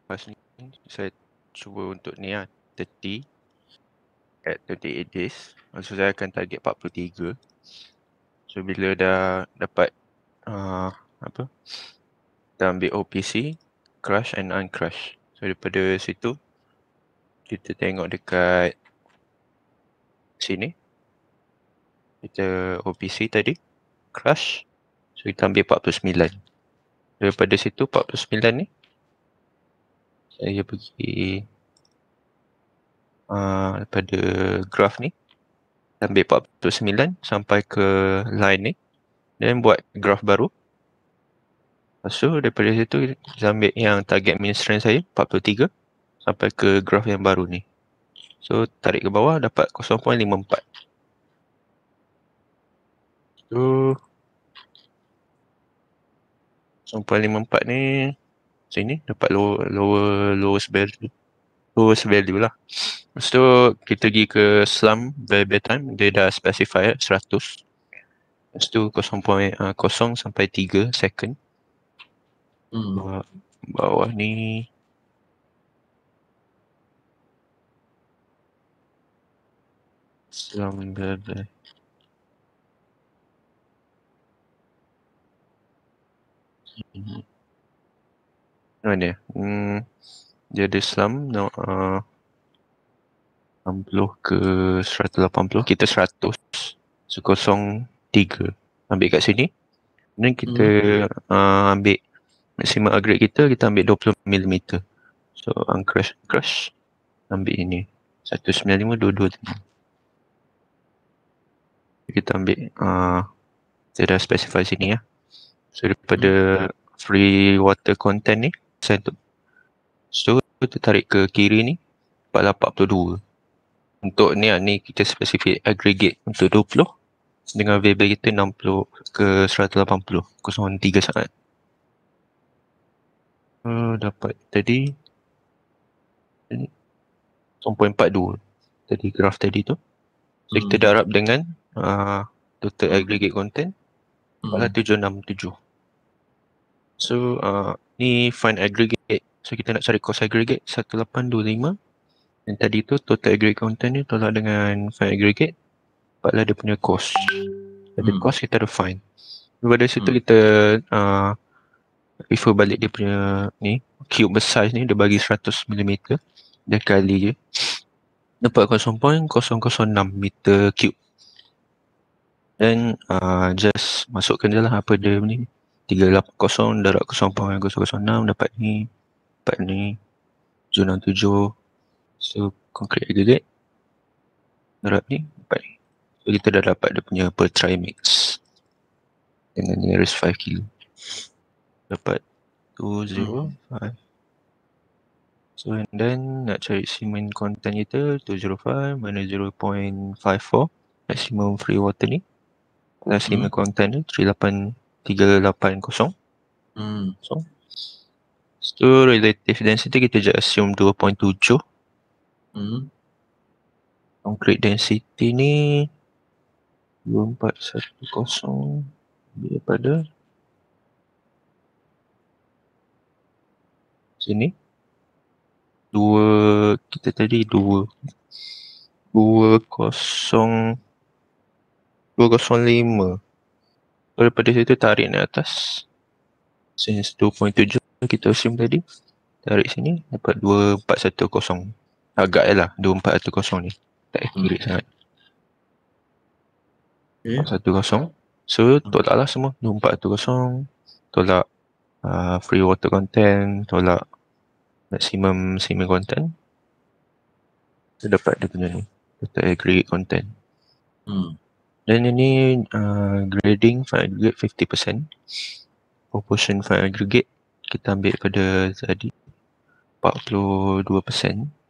Lepas ni saya cuba untuk ni lah 30 at 28 days. Maksud saya akan target 43. So bila dah dapat apa, kita ambil OPC, crush and uncrush. So daripada situ kita tengok dekat sini, kita OPC tadi, crush, so kita ambil 49. Daripada situ 49 ni saya pergi daripada graph ni, ambil 49 sampai ke line ni, dan buat graph baru. Lepas tu daripada situ kita ambil yang target mean strength saya 43 sampai ke graph yang baru ni. So tarik ke bawah dapat 0.54. So 0.54 ni sini dapat lowest value lah. Lepas tu kita pergi ke slump variable time, dia dah specify 100. Lepas tu 0.0 sampai 3 second. Bawah ni slump variable. Mana? Dia ada slump 60 ke 180, kita 100. So 0.3 ambil kat sini. Dan kita ambil maximum aggregate kita ambil 20mm. So uncrush ambil ini 195 223. Kita ambil saya dah specify sini ya. So daripada free water content ni saya tu, so kita tarik ke kiri ni 42. Untuk ni kita spesifik aggregate untuk 20 dengan variable kita 60 ke 180, 0.3 sangat. Dapat tadi 0.42 tadi graph tadi tu. So kita darab dengan total aggregate content 767. So ni find aggregate. So kita nak cari cost aggregate 1825. Dan tadi tu total aggregate content ni tolak dengan find aggregate, dapatlah dia punya cost. Ada cost kita ada find. Daripada situ kita refer balik dia punya ni cube size ni, dia bagi 100mm, dia kali je dapat 0.006 meter cube. Dan just masukkan je lah apa dia ni, 380 darab 0.006 dapat ni 767. So concrete aggregate darab ni dapat ni. So kita dah dapat dia punya per try mix dengan nearest 5 kilo. Dapat 205. So and then nak cari cement content kita 205 minus 0.54 maximum free water ni. Cement content ni 38380. So relative density kita just assume 2.7. Concrete density ni 2410 daripada sini 2 kita tadi 205. So daripada situ tarik naik atas, since 2.7 kita assume tadi, tarik sini dapat 2410. Agak lah 2410 ni, tak accurate sangat. 410. So tolak lah semua, 2410 tolak free water content, tolak maximum cement content, so dapat dia punya ni total aggregate content. Dan ini grading fine aggregate 50%, proportion fine aggregate kita ambil pada tadi 42%.